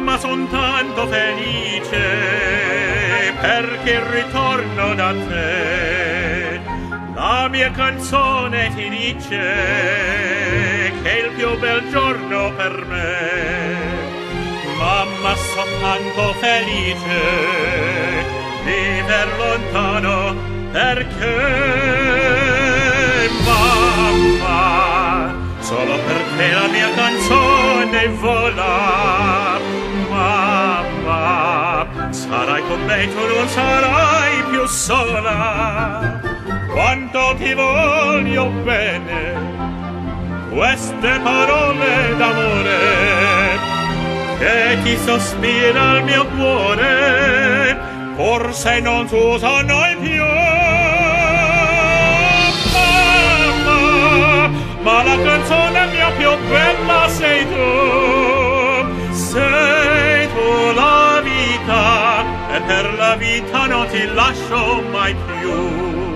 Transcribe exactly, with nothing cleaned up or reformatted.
Mamma, son tanto felice perché ritorno da te. La mia canzone ti dice che è il più bel giorno per me. Mamma, son tanto felice viver lontano perché, mamma, solo per te la mia canzone vola. Mamma, sarai con me, tu non sarai più sola. Quanto ti voglio bene, queste parole d'amore che ti sospira il mio cuore, forse non si usano più. Mamma, ma la canzone mia più bella sei tu, sei tu la vita, e per la vita non ti lascio mai più.